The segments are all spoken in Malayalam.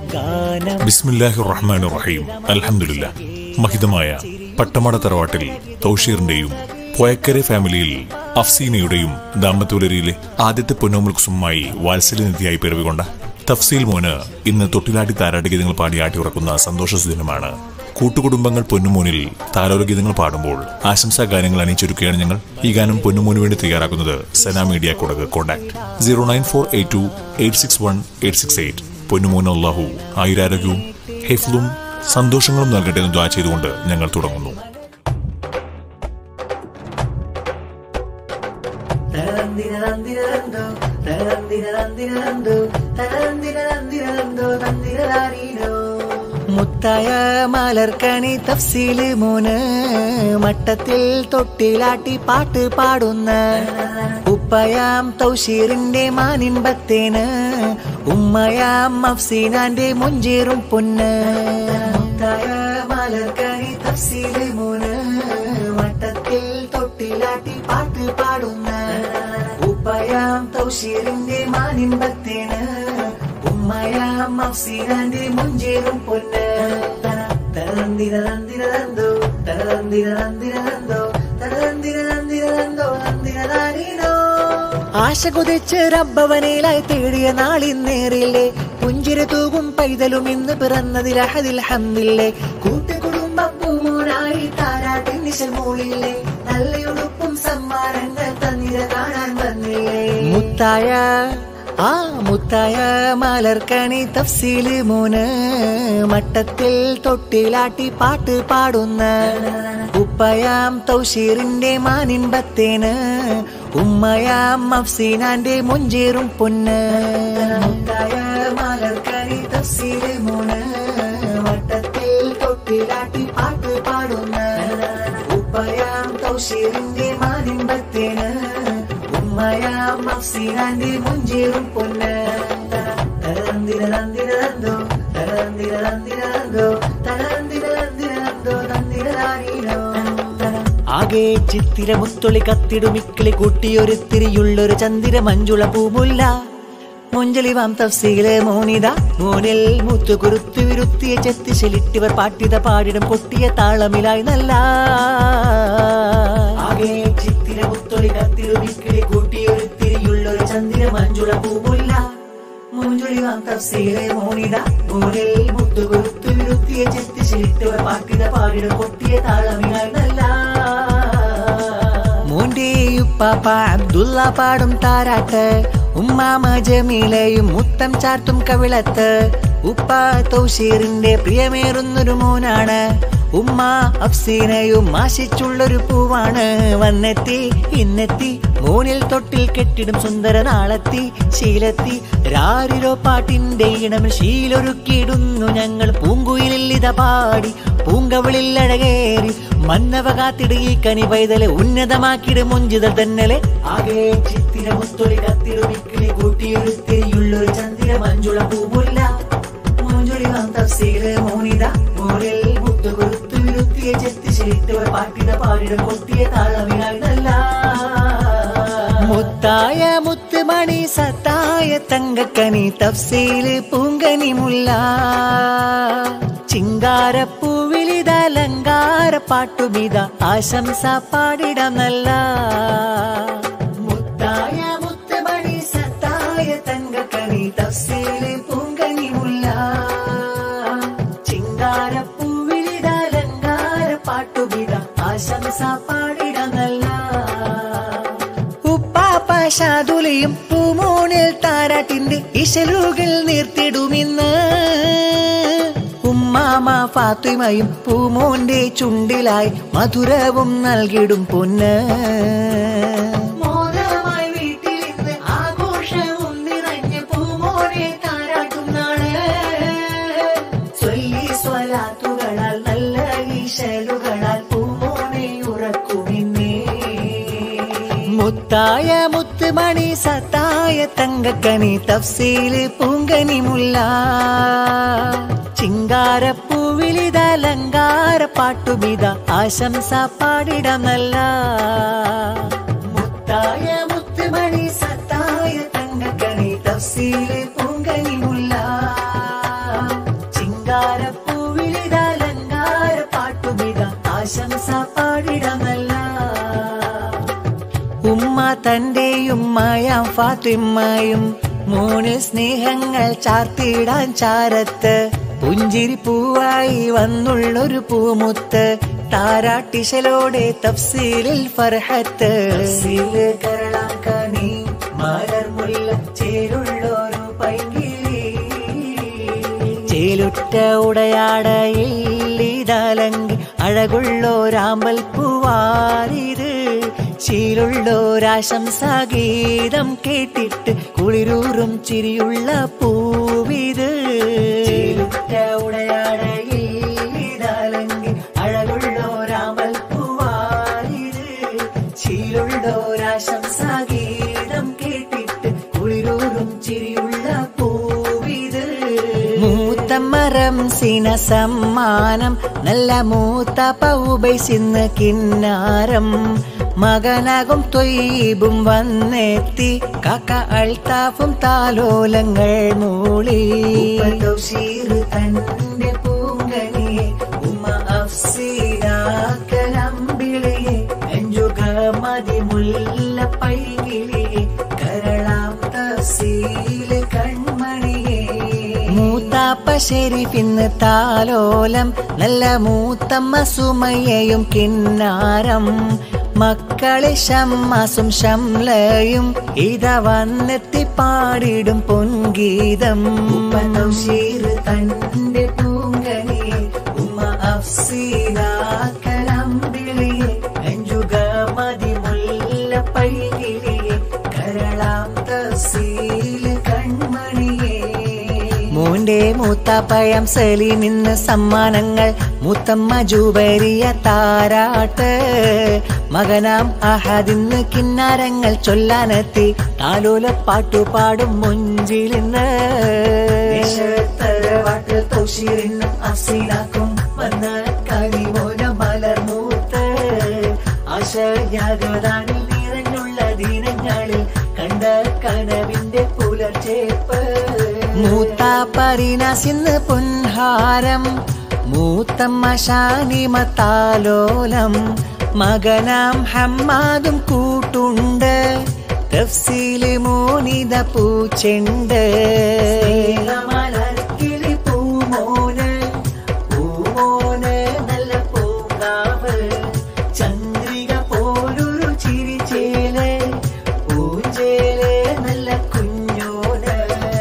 ബിസ്മില്ലാഹിർ റഹ്മാനിർ റഹീം. അൽഹംദുലില്ലാഹ്. മഹിതമായ പട്ടമട തറവാട്ടിൽ തൗഷീറിന്റെയും പോയക്കരെ ഫാമിലിയിൽ അഫ്സീനയുടെയും ദാമ്പത്യപുലരിയിലെ ആദ്യത്തെ പൊന്നോമുൽ കുസുമായി വാത്സല്യനിധിയായി പിറവികൊണ്ട തഫ്സീൽ മോന് ഇന്ന് തൊട്ടിലാട്ടി താരാട്ട് ഗീതങ്ങൾ പാടി ആട്ടിയുറക്കുന്ന സന്തോഷസുദിനമാണ്. കൂട്ടുകുടുംബങ്ങൾ പൊന്നുമോനിൽ താലോല ഗീതങ്ങൾ പാടുമ്പോൾ ആശംസാ ഗാനങ്ങൾ അണിയിച്ചൊരുക്കുകയാണ് ഞങ്ങൾ. ഈ ഗാനം പൊന്നുമോന് വേണ്ടി തയ്യാറാക്കുന്നത് സന മീഡിയ കൊടക്. കോൺടാക്ട് 09482861868. പൊന്നുമോന് അല്ലാഹു ആയുരാരോഗ്യവും ഹിഫ്ളും സന്തോഷങ്ങളും നൽകട്ടെ എന്ന് ദുആ ചെയ്തുകൊണ്ട് ഞങ്ങൾ തുടങ്ങുന്നു. മുത്തായ മലർക്കണി തഫ്സീല് മോന് മട്ടത്തിൽ തൊട്ടിലാട്ടി പാട്ട് പാടുന്ന ഉപ്പയാം തൗഷീറിന്റെ മാനിൻപത്തേന് ഉമ്മയാം അഫ്സീനാന്റെ മുഞ്ചേറും പൊന്ന്. മുത്തായ മലർക്കണി തഫ്സീല് മോന് മട്ടത്തിൽ തൊട്ടിലാട്ടി പാട്ട് പാടുന്ന ഉപ്പയാം തൗഷീറിന്റെ മാനിൻപത്തേന് ഉമ്മയാം അഫ്സീനാന്റെ മുഞ്ചേറും പൊന്ന്. തരന്തിരന്തിരന്തോ തരന്തിരന്തിരന്തോ തരന്തിരന്തിരന്തോ തരന്തിരോ. ആശ കുതിച്ച് റബ്ബവനയിലായി തേടിയ നാളിന്നേറില്ലേ, പുഞ്ചിര തൂകും പൈതലും ഇന്ന് പിറന്നതിൽ അഹദിൽ ഹംദില്ലേ. കൂട്ടുകുടുംബം പൂമോനായി താരാട്ടിൻ നിശൽ മൂളില്ലേ, നല്ലയൊടുപ്പും സമ്മാനങ്ങൾ തന്നിര കാണാൻ വന്നില്ലേ. മുത്തായ മലർക്കണി തഫ്സീല് മോന് മട്ടത്തിൽ തൊട്ടിലാട്ടി പാട്ട് പാടുന്ന ഉപ്പയാം തൗഷീറിന്റെ മാനിൻപത്തേന് ഉമ്മയാം അഫ്സീനാന്റെ മുഞ്ചേറും പൊന്ന്. മുത്തായ മലർക്കണി തഫ്സീല് മോന് മട്ടത്തിൽ തൊട്ടിലാട്ടി പാട്ട് പാടുന്ന ഉപ്പയാം തൗഷീറിന്റെ മാനിൻപത്തേന് ഉമ്മയാം അഫ്സീനാന്റെ മുഞ്ചേറും പൊന്ന്. തരന്തിരന്തിരന്തോ തരന്തിരന്തിരന്തോ തരന്തിരന്തിരന്തോ തന്നിരോ. ആകെ ചിത്തിര മുത്തൊളി കത്തിടുമിക്കിളി കൂട്ടിയൊരുത്തിരിയുള്ളൊരു ചന്ദിര മഞ്ജുള പൂമുല്ല മുഞ്ചലിവാം തഫ്സീല് മോനിത മോനിൽ മുത്തു കുരുത്തു വിരുത്തിയ ചെത്തിശലിട്ടിവർ പാട്ടിത പാടിടും പൊട്ടിയ താളമിലായി നല്ല. ആകെ ചിത്തിര മുത്തൊളി കത്തിടുമിക്കിളി കൂട്ടിയൊരുത്തിരിയുള്ളൊരു ചന്ദിര മഞ്ജുള പൂമുല്ല മുഞ്ചലിവാം തഫ്സീല് മോനിത മോനിൽ മുത്തു കുരുത്തു വിരുത്തിയ ചെത്തിശലിട്ടിവർ പാട്ടിത പാടിടും പൊട്ടിയ താളമിലായി നല്ല. മോന്റെയുപ്പാപ്പ അബ്ദുള്ള പാടും താരാട്ട്, ഉമ്മാമ ജമീലയും മുത്തം ചാർത്തും കവിളത്ത്. ഉപ്പ തൗഷീറിന്റെ പ്രിയമേറുന്നൊരു മോനാണ്, ഉമ്മ അഫ്സീനയും ആശിച്ചുള്ളൊരു പൂവാണ്. വന്നെത്തി ഇന്നെത്തി മോനിൽ തൊട്ടിൽ കെട്ടിടും സുന്ദര നാളെത്തി ശീലത്തി രാരിരോ പാട്ടിന്റെ ഇണം ശീലൊരുക്കിയിടുന്നു ഞങ്ങൾ. പൂങ്കുയിലിത പാടി പൂങ്കവിളിൽ അഴകേറി മന്നവ കാത്തിട് ഈ കനി പൈതലെ ഉന്നതമാക്കിട് മുഞ്ചിതൽ തന്നലെ. ആകെ ചിത്തിര മുത്തൊളി കത്തിടുമിക്കിളി കൂട്ടിയൊരുത്തിരിയുള്ളൊരു ചന്ദിര മഞ്ജുള പൂമുല്ല മുഞ്ചൊളിവാം തഫ്സീല് മോനിത മോനിൽ മുത്തു കൊരുത്തു വിരുത്തിയ ചെത്തിശലിട്ടവർ പാട്ടിട പാടിടം പൊട്ടിയ താളമിനായി നല്ല. മുത്തായ മുത്തുമണി സത്തായ തങ്കക്കനി തഫ്സീല് പൂങ്കനി മുല്ല ചിങ്കാരപ്പൂവിലിത അലങ്കാര പാട്ടുമിത ആശംസ പാടിടം നല്ല. മുത്തായ മുത്തുമണി സത്തായ തങ്കക്കനി തഫ്സീല് പൂങ്കനി മുല്ല ചിങ്കാരപ്പൂവിലിത അലങ്കാര പാട്ടുമിത ആശംസ പാടിടം നല്ല. ഉപ്പാപ്പ ഷാദുലയും പൂമോണിൽ താരാട്ടിന്റെ ഇശലുകൾ നീർത്തിടുമിന്ന് ഉമ്മാമ ഫാത്തിമയും പൂമോന്റെ ചുണ്ടിലായി മധുരവും നൽകിടും പൊന്ന്. മോദമായി വീട്ടിൽ ഇന്ന് ആഘോഷവും നിറഞ്ഞ് പൂമോനെ താരാട്ടും നാള്. ചൊല്ലി സ്വലാത്തുകളാൽ നല്ല ഈശലുകളാൽ പൂമോനെ ഉറക്കുമിന്നേ. മുത്തായ മുത്തുമണി സത്തായ തങ്കക്കനി തഫ്സീല് പൂങ്കനി മുല്ല ചിങ്കാരപ്പൂവിലിത അലങ്കാര പാട്ടുമിത ആശംസ പാടിടം നല്ല. മുത്തായ മുത്തുമണി സത്തായ തങ്കക്കനി തഫ്സീല് പൂങ്കനി മുല്ല തന്റെയും മായാം ഫാത്തിമ്മയും മൂന്ന് സ്നേഹങ്ങൾ ചാർത്തിടാൻ ചാരത്ത് പുഞ്ചിരി പൂവായി വന്നുള്ളൊരു പൂമുത്ത് താരാട്ടിശലോടെ തഫ്സീലിൽ ഫർഹത്ത് കരളാക്കണി മലർമുല്ല ചേരുള്ളൊരു പൈങ്കിളി ചേലുറ്റ ഉടയാടയിൽ ഇതാലങ്കി അഴകുള്ളോരാമ്പൽ പൂവാരിത് ചീലുള്ളോരാശംസാഗീതം കേട്ടിട്ട് കുളിരൂറും ചിരിയുള്ള പൂവിത് ചേലുറ്റ ഉടയാടയിൽ ഇതാലങ്കി അഴകുള്ളോരാമ്പൽ പൂവാരിത് ചീലുള്ളോരാശംസാഗീതം കേട്ടിട്ട് കുളിരൂറും ചിരിയുള്ള പൂവിത് മൂത്തമരം സിന സമ്മാനം നല്ല മൂത്ത പൗബൈസിന്ന് കിന്നാരം മകനാകും തൊയ്ബും വന്നെത്തി കാക്ക അൽത്താഫും താലോലങ്ങൾ മൂളി തന്റെ പൂങ്കനിയെ ഉമ്മ അഫ്സീനാക്കലമ്പിളിയെ അഞ്ചുക മതിമുല്ല പൈകിളിയെ കരളാം തഫ്സീല് കൺമണിയെ മൂത്താപ്പ ഷെരീഫിന്ന് താലോലം നല്ല മൂത്തമ്മ സുമയ്യയും കിന്നാരം മക്കളെ ഷമ്മാസും ഷംലയും ഇത വന്നെത്തി പാടിടും പൊൻഗീതം തന്റെ പൂങ്കനിയെ ഉമ്മ അഫ്സീനാക്കലമ്പിളിയെ അഞ്ചുക മതിമുല്ല പൈകിളിയെ കരളാം തഫ്സീല് കൺമണിയെ മോന്റെ മൂത്താപ്പയം സലീമിന്ന് സമ്മാനങ്ങൾ മൂത്തമ്മ ജൂബരിയ താരാട്ട് മകനാം അഹദിന്ന് കിന്നാരങ്ങൾ ചൊല്ലാനെത്തി താലോല പാട്ടുപാടും മുഞ്ചിലിന്ന് അഫ്സീനാക്കും വന്ന കരിമോന മലർമൂത്ത് ആശയാഗതാനിൽ നിറഞ്ഞുള്ള ദിനങ്ങളിൽ കണ്ട കനവിന്റെ പുലർച്ചേപ്പ് മൂത്താപ്പരീനാസിന്ന് പൊൻഹാരം മൂത്തമ്മ ഷാനിമത്താലോലം മകനാം ഹമ്മാദും കൂട്ടുണ്ട് തഫ്സീല് മോനിത പൂച്ചെണ്ട് മലർക്കിളി പൂമോന് പൂമോന് നല്ല പൂങ്കാവ് ചന്ദ്രിക പോലൊരു ചിരിച്ചേല് പൂഞ്ചേല് നല്ല കുഞ്ഞോന്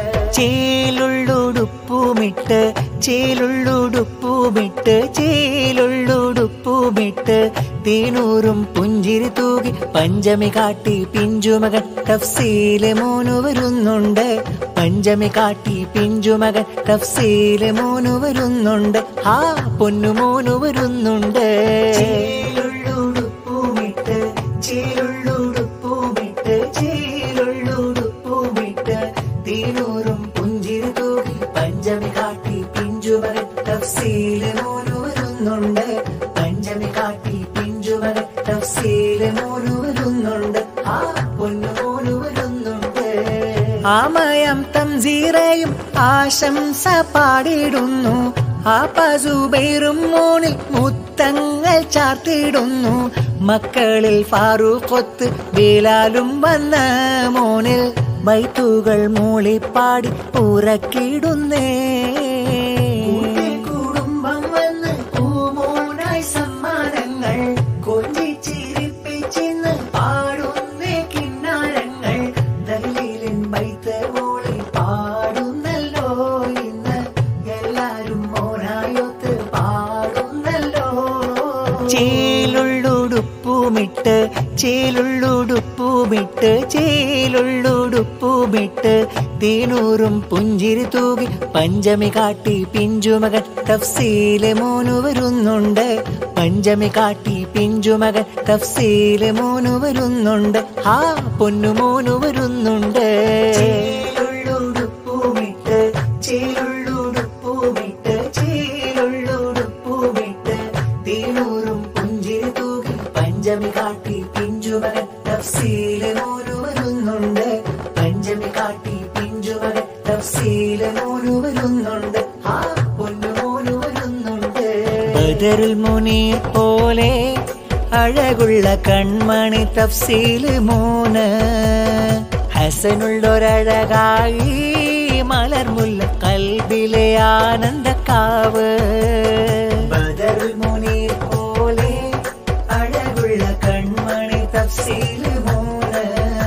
ചേലുള്ളുടുപ്പുമിട്ട് ചേലുള്ളുടുപ്പുമിട്ട് ചേലുള്ളുടുപ്പുമിട്ട് തേനൂറും പുഞ്ചിരി തൂകി പഞ്ചമി കാട്ടി പിഞ്ചുമകൻ തഫ്സീല് മോനു വരുന്നുണ്ട് പഞ്ചമി കാട്ടി പിഞ്ചുമകൻ തഫ്സീല് മോനു വരുന്നുണ്ട് ആ പൊന്നു മോനു വരുന്നുണ്ട് ചേലുള്ളുടുപ്പുമിട്ട് ചേലുള്ളുടുപ്പുമിട്ട് ചേലുള്ളുടുപ്പുമിട്ട് തേനൂറും പുഞ്ചിരി തൂകി പഞ്ചമി കാട്ടി പിഞ്ചുമകൻ തഫ്സീല് മോനു വരുന്നുണ്ട് പഞ്ചമി കാട്ടി പിഞ്ചുമകൻ തഫ്സീല് മോനു വരുന്നുണ്ട് ആ പൊന്നു മോനു വരുന്നുണ്ട് ആമയം തംസീറയും ആശംസ പാടിടുന്നു ആ പസുബൈറും മോണിൽ മുത്തങ്ങൾ ചാർത്തിടുന്നു മക്കളിൽ ഫാറൂഖൊത്ത് ബിലാലും വന്ന മോനിൽ ബൈത്തുകൾ മൂളിപ്പാടി ഉറക്കിടുന്നേ കുടുംബം വന്ന് പൂമോനായി സമ്മാനങ്ങൾ കൊഞ്ചിച്ചിരിപ്പിച്ചിന്ന് പാടുന്നേ കിന്നാരങ്ങൾ ദഹ്ലീലിൻ ബൈത്ത് മൂളി പാടുന്നല്ലോ ഇന്ന് എല്ലാരും മോനായൊത്ത് പാടുന്നല്ലോ ചേലുള്ളുടുപ്പുമിട്ട് ചേലുള്ളുടുപ്പുമിട്ട് ചേലുള്ളുടുപ്പുമിട്ട് തേനൂറും പുഞ്ചിരി തൂകി പഞ്ചമി കാട്ടി പിഞ്ചുമകൻ തഫ്സീല് മോനു വരുന്നുണ്ട് പഞ്ചമി കാട്ടി പിഞ്ചുമകൻ തഫ്സീല് മോനു വരുന്നുണ്ട് ആ പൊന്നു മോനു വരുന്നുണ്ട് ചേലുള്ളുടുപ്പുമിട്ട് ചേലുള്ളുടുപ്പുമിട്ട് ചേലുള്ളുടുപ്പുമിട്ട് തേനൂറും പുഞ്ചിരി തൂകി പഞ്ചമി കാട്ടി പിഞ്ചുമകൻ തഫ്സീല് മോനു വരുന്നുണ്ട് പഞ്ചമി കാട്ടി പിഞ്ചുമകൻ തഫ്സീല് മോനു വരുന്നുണ്ട് ആ പൊന്നു മോനു വരുന്നുണ്ട് ബദറുൽ മുനീർ പോലെ അഴകുള്ള കൺമണി തഫ്സീല് 3 ഹസനുള്ളൊരഴകായി മലർമുല്ല കൽബിലെ ആനന്ദക്കാവ് ബദറുൽ മുനീർ പോലെ അഴകുള്ള കൺമണി തഫ്സീല് 3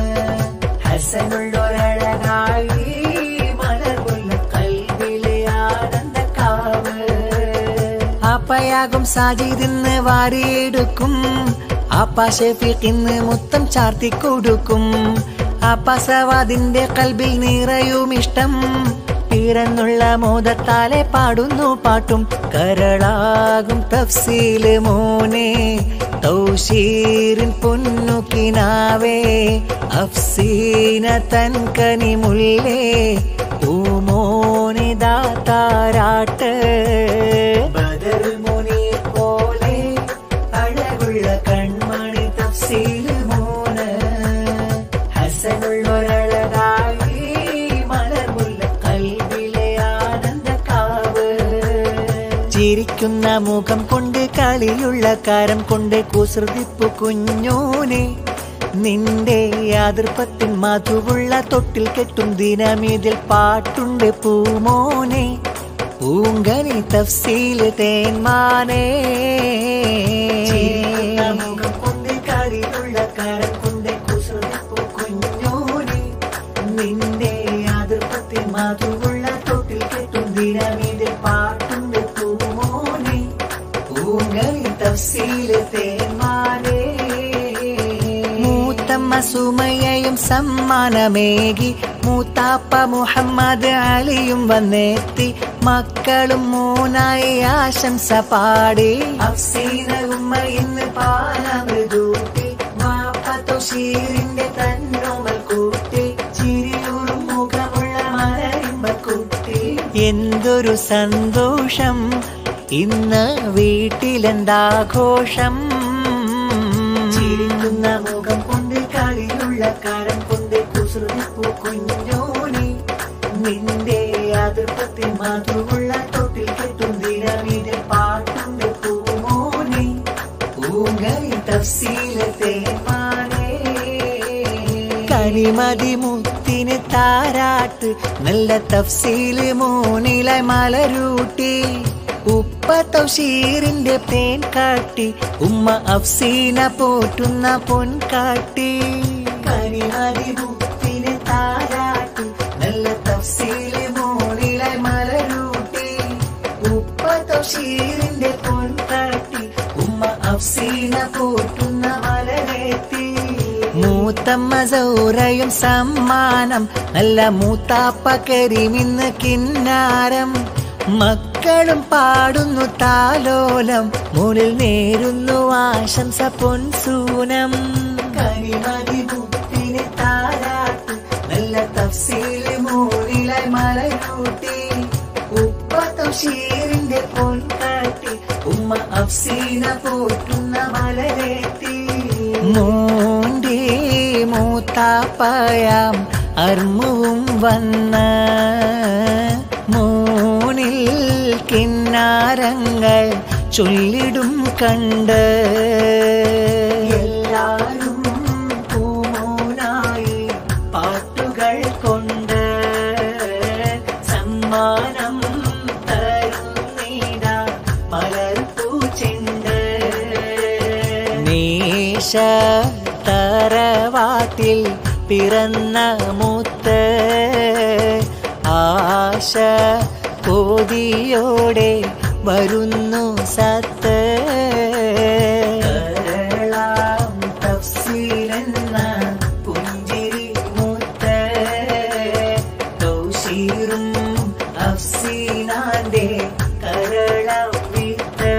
ഹസനുള്ളൊരഴകായി മലർമുല്ല കൽബിലെ ആനന്ദക്കാവ് ആപ്പയാകും സാജിദിന്ന് വാരിയെടുക്കും ആപ്പ ഷഫീഖിന്ന് മുത്തം ചാർത്തിക്കൊടുക്കും ആപ്പ സവാദിന്റെ കൽബിൽ നിറയും ഇഷ്ടം പിറന്നുള്ള മോദത്താലെ പാടുന്നു പാട്ടും കരളാകും തഫ്സീല് മോനെ തൗശീറിൻ പൊന്നുകിനാവേ അഫ്സീന തൻകനി മുല്ലേ ഊമോനെ ദാതാരാട്ട് ബദറുൽ മുനീർ പോലെ അഴകുള്ള കൺമണി തഫ്സീല് 3 ഹസനുള്ളൊരഴകായി മലർമുല്ല കൽബിലെ ആനന്ദക്കാവ് ചിരിക്കുന്ന മുഖം കൊണ്ട് കളിയുള്ള കരം കൊണ്ട് കുസൃതിപ്പു കുഞ്ഞോനെ നിന്റെ യാതൃപ്പത്തിൻ മധുവുള്ള തൊട്ടിൽ കെട്ടും ദിനമിതിൽ പാട്ടുണ്ട് പൂമോനെ പൂങ്കനി തഫ്സീല് തേന്മാനേ മുഖം കൊണ്ട് കളിയുള്ള കരം കൊണ്ട് കുസൃതിപ്പു കുഞ്ഞോനെ നിന്റെ യാതൃപ്പത്തിൻ മധുവുള്ള തൊട്ടിൽ കെട്ടും ദിനമിതിൽ പാട്ടുണ്ട് പൂമോനെ പൂങ്കനി തഫ്സീല് തേന്മാനേ മൂത്തമ്മ സുമയ്യയും സമ്മാനമേകി മൂത്താപ്പ മുഹമ്മദ് അലിയും വന്നെത്തി മക്കളും 3 ആശംസ പാടി അഫ്സീന ഉമ്മ ഇന്ന് പാലമൃദൂട്ടി വാപ്പ തൗശീറിന്റെ തന്നോമൽ കൂട്ടി ചിരിയൂറും മുഖമുള്ള മലരിമ്പക്കുട്ടി എന്തൊരു സന്തോഷം ഇന്ന് വീട്ടിലെന്താഘോഷം ചിരിക്കുന്ന മുഖം കൊണ്ട് കളിയുള്ള കരം കൊണ്ട് കുസൃതിപ്പു കുഞ്ഞോനെ നിന്റെ അതിർപ്പത്തിൽ മധുവുള്ള തൊട്ടിൽ കെട്ടും ദിനമിതിൽ പാട്ടുണ്ട് പൂമോനെ പൂങ്കനി തഫ്സീല് തേന്മാനേ കനിമതി മുത്തിന് താരാട്ട് നല്ല തഫ്സീല് 3 മലരൂട്ടി ഉപ്പ തൗശീറിന്റെ തേൻ കാട്ടി ഉമ്മ അഫ്സീന പോറ്റുന്ന പൊൻകാട്ടി കനിമതി മുത്തിന് താരാട്ട് നല്ല തഫ്സീല് 3 മലരൂട്ടി ഉപ്പ തൗശീറിന്റെ പൊൻകാട്ടി ഉമ്മ അഫ്സീന പോറ്റുന്ന മലരേത്തി മൂത്തമ്മ സൗറയും സമ്മാനം നല്ല മൂത്താപ്പ കരീമിന്ന് കിന്നാരം മക്കളും പാടുന്നു താലോലം മുന്നിൽ നേരുന്നു ആശംസ പൊൻസൂനം കനിമതി മുത്തിന് താരാട്ട് നല്ല തഫ്സീല് 3 മലരൂട്ടി ഉപ്പ തൗശീറിന്റെ പൊൻകാട്ടി ഉമ്മ അഫ്സീന പോറ്റുന്ന മലരേത്തി മോന്റെ മൂത്താപ്പയാം അർമുവും വന്ന മോനിൽ കിന്നാരങ്ങൾ ചൊല്ലിടും കണ്ട് എല്ലാരും പൂമോനായി പാട്ടുകൾ കൊണ്ട് സമ്മാനം തരുന്നിട മലർപ്പൂച്ചെണ്ട് നീശ തറവാട്ടിൽ പിറന്ന മുത്ത് ആശ കോതിയോടെ വരുന്നു സത്ത് കരളാം തഫ്സീലെന്ന പുഞ്ചിരി മുത്ത് തൗശീറും അഫ്സീനാന്റെ കരളം വിത്ത്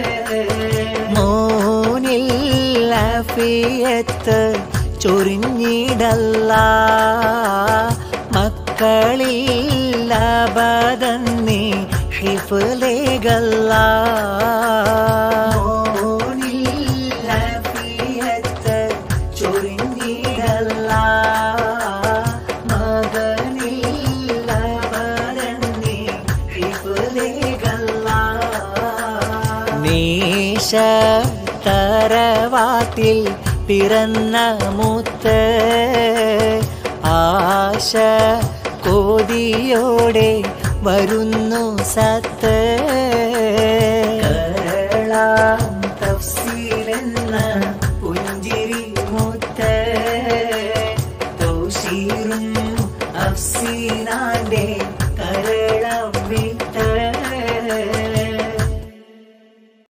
മോനിൽ അഫിയത്ത് ചൊരിഞ്ഞിടല്ല മക്കളിൽ അബദന്നി ഹിഫ്ലേകല്ല മോനിൽ അഫിയത്ത് ചൊരിഞ്ഞിടല്ല മകനിൽ അബദന്നി ഹിഫ്ലേകല്ല നീശ തറവാട്ടിൽ പിറന്ന മുത്ത് ആശ കോതിയോടെ വരുന്നു സത്ത് കേരളം തഫ്സീലെന്ന പുഞ്ചിരി മുത്ത് തൗശീറും അഫ്സീനാന്റെ കരളം